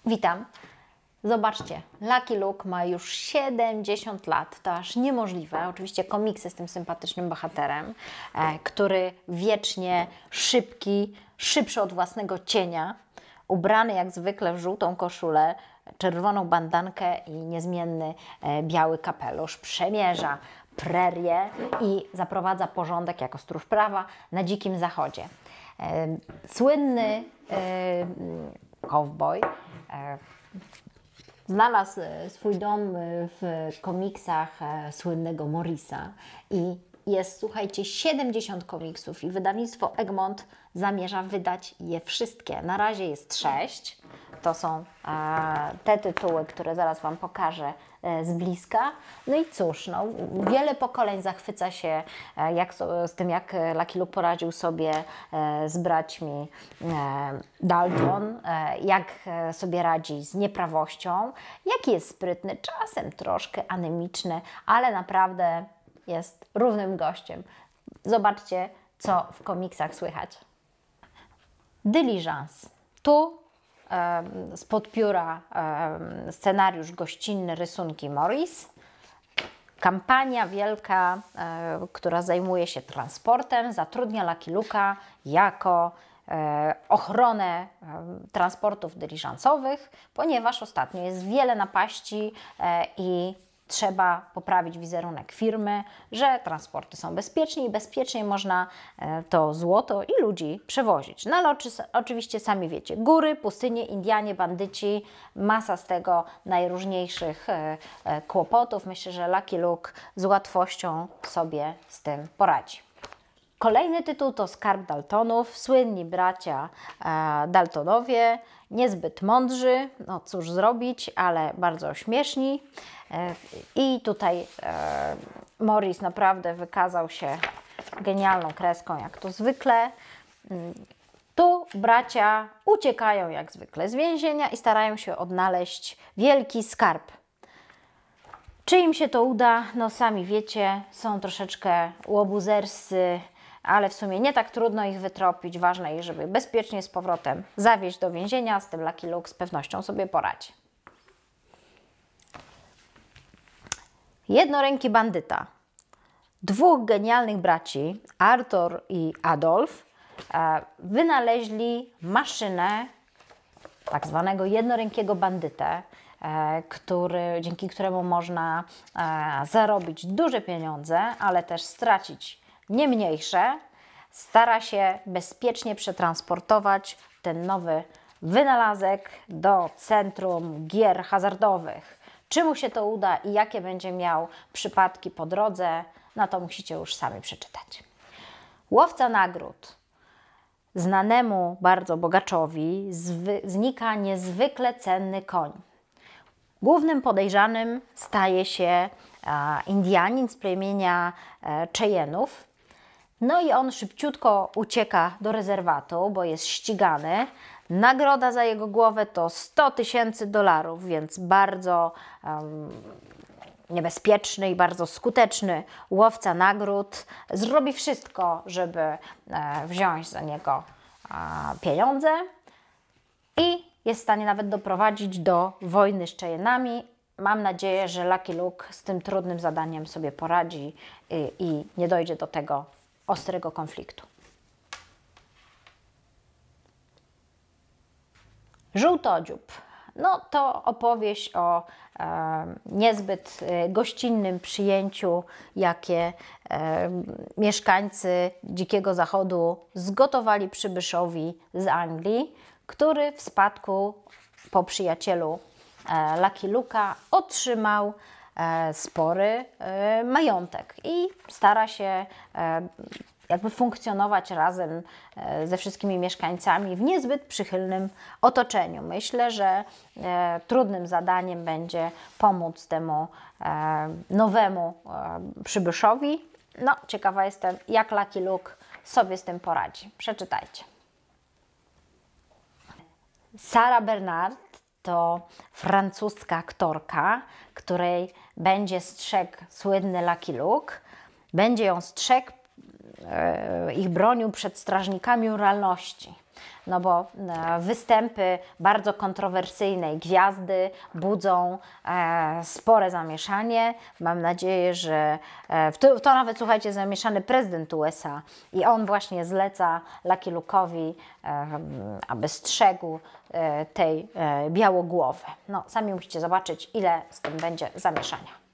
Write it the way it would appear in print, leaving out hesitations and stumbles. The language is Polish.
Witam. Zobaczcie, Lucky Luke ma już 70 lat, to aż niemożliwe. Oczywiście komiksy z tym sympatycznym bohaterem, który wiecznie szybki, szybszy od własnego cienia, ubrany jak zwykle w żółtą koszulę, czerwoną bandankę i niezmienny biały kapelusz, przemierza prerię i zaprowadza porządek jako stróż prawa na Dzikim Zachodzie. Słynny cowboy znalazł swój dom w komiksach słynnego Morrisa i jest, słuchajcie, 70 komiksów i wydawnictwo Egmont zamierza wydać je wszystkie. Na razie jest 6. To są te tytuły, które zaraz Wam pokażę z bliska. No i cóż, no, wiele pokoleń zachwyca się z tym, jak Lucky Luke poradził sobie z braćmi Dalton, jak sobie radzi z nieprawością, jaki jest sprytny, czasem troszkę anemiczny, ale naprawdę jest równym gościem. Zobaczcie, co w komiksach słychać. Dyliżans. Tu spod pióra scenariusz gościnny, rysunki Morris. Kampania wielka, która zajmuje się transportem, zatrudnia Lucky Luke'a jako ochronę transportów dyliżansowych, ponieważ ostatnio jest wiele napaści i trzeba poprawić wizerunek firmy, że transporty są bezpieczne i bezpiecznie można to złoto i ludzi przewozić. No ale oczywiście sami wiecie, góry, pustynie, Indianie, bandyci, masa z tego najróżniejszych kłopotów. Myślę, że Lucky Luke z łatwością sobie z tym poradzi. Kolejny tytuł to Skarb Daltonów, słynni bracia Daltonowie, niezbyt mądrzy, no cóż zrobić, ale bardzo śmieszni. I tutaj Morris naprawdę wykazał się genialną kreską, jak to zwykle. Tu bracia uciekają jak zwykle z więzienia i starają się odnaleźć wielki skarb. Czy im się to uda? No sami wiecie, są troszeczkę łobuzerscy, ale w sumie nie tak trudno ich wytropić. Ważne jest, żeby bezpiecznie z powrotem zawieźć do więzienia. Z tym Lucky Luke z pewnością sobie poradzi. Jednoręki bandyta. Dwóch genialnych braci, Arthur i Adolf, wynaleźli maszynę tak zwanego jednorękiego bandytę, dzięki któremu można zarobić duże pieniądze, ale też stracić nie mniejsze. Stara się bezpiecznie przetransportować ten nowy wynalazek do centrum gier hazardowych. Czy mu się to uda i jakie będzie miał przypadki po drodze, no to musicie już sami przeczytać. Łowca nagród. Znanemu bardzo bogaczowi znika niezwykle cenny koń. Głównym podejrzanym staje się Indianin z plemienia Cheyenne'ów. No i on szybciutko ucieka do rezerwatu, bo jest ścigany. Nagroda za jego głowę to $100 000, więc bardzo niebezpieczny i bardzo skuteczny łowca nagród. Zrobi wszystko, żeby wziąć za niego pieniądze i jest w stanie nawet doprowadzić do wojny z Cheyenne'ami. Mam nadzieję, że Lucky Luke z tym trudnym zadaniem sobie poradzi i nie dojdzie do tego ostrego konfliktu. Żółtodziób. No to opowieść o niezbyt gościnnym przyjęciu, jakie mieszkańcy Dzikiego Zachodu zgotowali przybyszowi z Anglii, który w spadku po przyjacielu Lucky Luke'a otrzymał spory majątek i stara się jakby funkcjonować razem ze wszystkimi mieszkańcami w niezbyt przychylnym otoczeniu. Myślę, że trudnym zadaniem będzie pomóc temu nowemu przybyszowi. No, ciekawa jestem, jak Lucky Luke sobie z tym poradzi. Przeczytajcie. Sarah Bernard to francuska aktorka, której będzie strzegł słynny Lucky Luke. Będzie ją strzegł ich bronił przed strażnikami moralności. No bo występy bardzo kontrowersyjnej gwiazdy budzą spore zamieszanie. Mam nadzieję, że w to nawet, słuchajcie, zamieszany prezydent USA i on właśnie zleca Lucky Luke'owi, aby strzegł tej białogłowy. No, sami musicie zobaczyć, ile z tym będzie zamieszania.